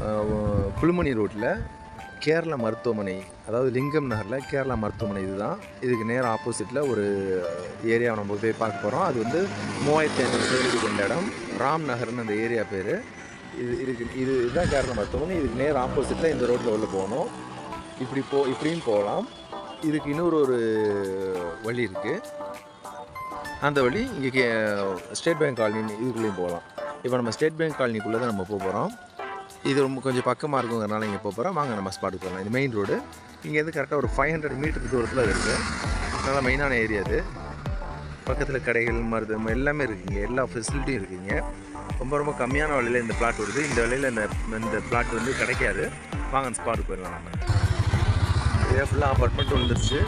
புழுமணி ரோட்டில் கேரளா மருத்துவமனை, அதாவது லிங்கம் நகரில் கேரளா மருத்துவமனை இதுதான். இதுக்கு நேரம் ஆப்போசிட்டில் ஒரு ஏரியாவை நம்ம போய் பார்க்க போகிறோம். அது வந்து 3500 சதுரடி கொண்ட இடம், ராம் நகர்னு அந்த ஏரியா பேர். இதுதான் கேரளா மருத்துவமனை. இதுக்கு நேரம் ஆப்போசிட்டில் இந்த ரோட்டில் உள்ள போகணும். இப்படியும் போகலாம். இதுக்கு இன்னொரு வழி இருக்குது. அந்த வழி இங்கே ஸ்டேட் பேங்க் காலனி இதுக்குள்ளேயும் போகலாம். இப்போ நம்ம ஸ்டேட் பேங்க் காலனிக்குள்ளே தான் நம்ம போகிறோம். இது ரொம்ப கொஞ்சம் பக்கமாக இருக்குங்கிறனால இங்கே போகிறோம். வாங்க நம்ம ஸ்பாட்டுக்கு போகலாம். இது மெயின் ரோடு. இங்கேருந்து கரெக்டாக ஒரு 500 மீட்டர் தூரத்தில் இருக்குது. நல்லா மெயினான ஏரியா அது. பக்கத்தில் கடைகள், மருத்துவம் எல்லாமே இருக்குங்க. எல்லா ஃபெசிலிட்டியும் இருக்குங்க. ரொம்ப கம்மியான விலையில் இந்த பிளாட் வருது. இந்த விலையில் இந்த பிளாட் வந்து கிடைக்காது. வாங்க அந்த ஸ்பாட்டுக்கு போயிடலாம். நம்ம இதே ஃபுல்லாக அப்பார்ட்மெண்ட் வந்துருச்சு.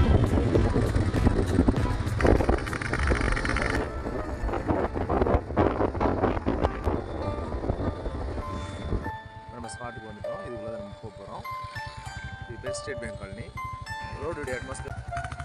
நம்ம ஸ்பாட்டுக்கு வந்துட்டோம். இதுக்குள்ளே தான் நம்ம போகிறோம். இது பெஸ்ட் ஸ்டேட் பேங்க் காலனி. ரோடுடைய அட்மாஸ்பியர்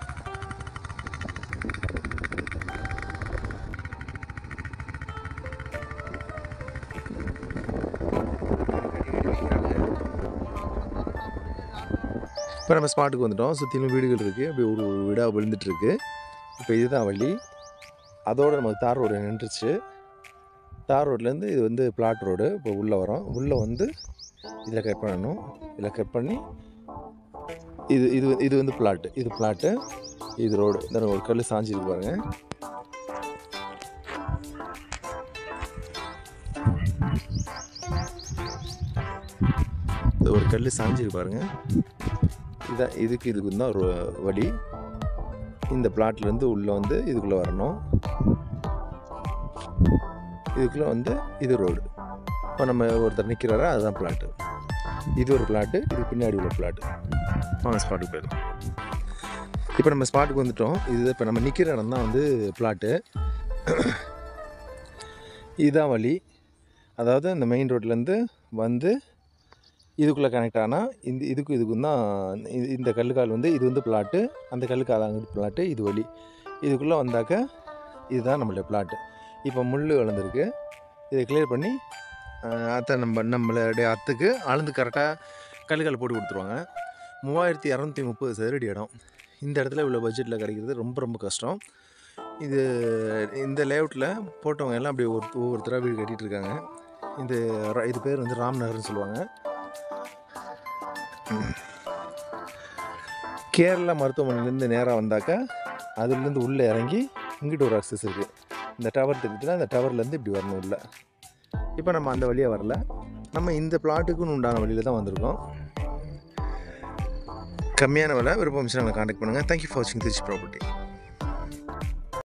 இப்போ நம்ம ஸ்பாட்டுக்கு வந்துட்டோம். சுற்றிலும் வீடுகள் இருக்குது. அப்படி ஒரு வீடாக விழுந்துட்டுருக்கு. இப்போ இதுதான் வழி. அதோடு நமக்கு தார் ரோடு நின்றுச்சு. தார் ரோட்லேருந்து இது வந்து பிளாட் ரோடு. இப்போ உள்ளே வரோம். உள்ளே வந்து இதில் கட் பண்ணணும். இதில் கட் பண்ணி இது வந்து பிளாட்டு. இது பிளாட்டு, இது ரோடு. இந்த ஒரு கல் சாஞ்சிருக்கு பாருங்கள். ஒரு கல் சாஞ்சிருக்கு பாருங்கள். இதான் இதுக்கு தான் ஒரு வழி. இந்த பிளாட்லேருந்து உள்ளே வந்து இதுக்குள்ளே வரணும். இதுக்குள்ளே வந்து இது ரோடு. இப்போ நம்ம ஒருத்தர் நிற்கிறாரா, அதுதான் பிளாட்டு. இது ஒரு பிளாட்டு, இது பின்னாடி உள்ள பிளாட்டு. வாங்க ஸ்பாட்டுக்கு போயிடலாம். இப்போ நம்ம ஸ்பாட்டுக்கு வந்துட்டோம். இது இப்போ நம்ம நிற்கிற இடம் தான் வந்து பிளாட்டு. இதுதான் வழி. அதாவது இந்த மெயின் ரோட்லேருந்து வந்து இதுக்குள்ளே கனெக்ட் ஆனால் இதுக்கும் தான் இந்த கல்லுக்கால் வந்து இது வந்து பிளாட்டு, அந்த கல்லுக்கால் அங்கிட்டு பிளாட்டு, இது வழி. இதுக்குள்ளே வந்தாக்க இதுதான் நம்மளுடைய பிளாட்டு. இப்போ முள் வளர்ந்துருக்கு. இதை கிளியர் பண்ணி நம்மளுடைய அத்துக்கு அளந்து கரெக்டாக கல்லுக்கால் போட்டு கொடுத்துருவாங்க. 3230 சதுரடி இடம். இந்த இடத்துல இவ்வளோ பட்ஜெட்டில் கிடைக்கிறது ரொம்ப கஷ்டம். இந்த லேஅவுட்டில் போட்டவங்க எல்லாம் அப்படி ஒவ்வொருத்தராக வீடு கட்டிகிட்டு இருக்காங்க. இது பேர் வந்து ராம் நகர்னு சொல்லுவாங்க. கேரளா மருத்துவமனையிலேருந்து நேராக வந்தாக்கா அதுலேருந்து உள்ளே இறங்கி இங்கிட்ட ஒரு அக்சஸ் இருக்குது. இந்த டவர் தெரிஞ்சுன்னா அந்த டவர்லேருந்து இப்படி வரணும் உள்ள. இப்போ நம்ம அந்த வழியாக வரல. நம்ம இந்த பிளாட்டுக்குன்னு உண்டான வழியில் தான் வந்திருக்கோம். கம்மியான விலை. விருப்பம் நம்மளை கான்டாக்ட் பண்ணுங்கள். தேங்க்யூ ஃபார் வாட்சிங் திருச்சி ப்ராப்பர்ட்டி.